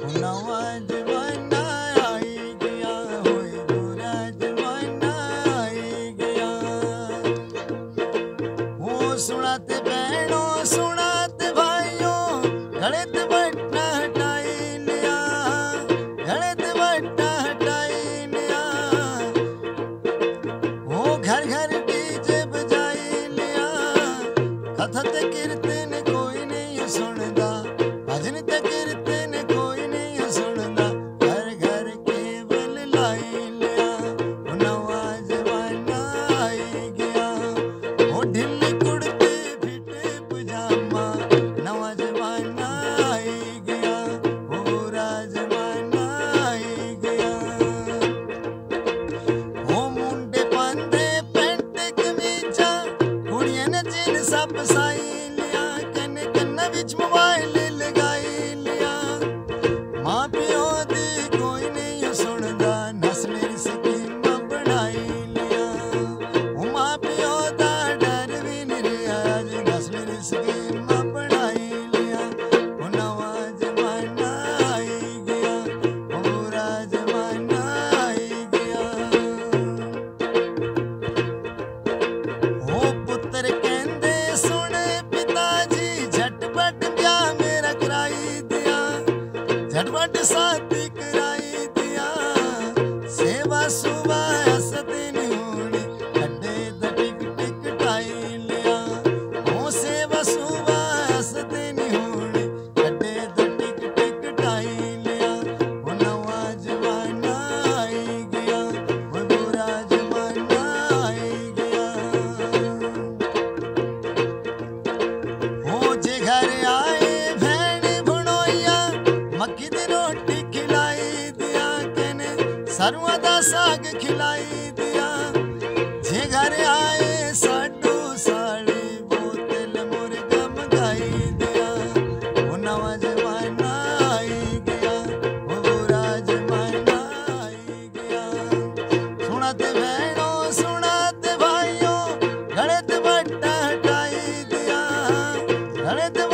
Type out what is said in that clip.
नवा जमाना आई गया, होए बुरा जमाना आई गया। वो सुनाते बहनों सुनाते भाइयों, गले ते बट्टा हटाई लिया, गले ते बट्टा हटाई लिया। वो घर घर डीजे बजाई लिया, कथा ते कीर्तन कोई नहीं सुनदा, भजन ते कीर्तन कोई नहीं सुनदा, घर घर केवल लाई लिया। वो नवा जमाना आई गया, वो ढिल्ली कुड़ती फिटे पजामा, नवा जमाना आई गया, वो बुरा जमाना आई गया। वो मुंडे पांदे पैंट कमीजा, कुड़ियां ने जीन्स पसाई लिया, कन्ने कन्ना विच मोबाइल लगाई लिया। मां प्यो दी कोई नहीं सुनदा, नस्ल स्कीमां बनाई लिया। वो मां प्यो दा डर भी नहीं रहा, अज नस्ल स्कीमां बनाई लिया। वो नवा जमाना आई गया, वो बुरा जमाना आई गया। वो पुत्र कहंदे सुन पिताजी, झटपट ब्याह मेरा कराई दिया, झटपट शादी कराई दिया। सेवा सुबह असती नहीं होनी, अड्डे दा टिक टाई लिया। वो सेवा सुबह असती नहीं होनी, अड्डे दा टिक टाई लिया। वो नवा जमाना आई गया, वो बुरा जमाना आई गया। वो जे घर आए भैन भुनोइया, मक्की दी रोटी खिलाई दिया, कने सरुआ दा साग खिलाई दिया। जे घर आए साडू साड़ी, बोतल मुर्गा मंगाई दिया। वो नवा जमाना आई गया, वो बुरा जमाना आई गया। सुनाते बहनों सुनाते भाइयों, गले ते बट्टा हटाई दिया, गले ते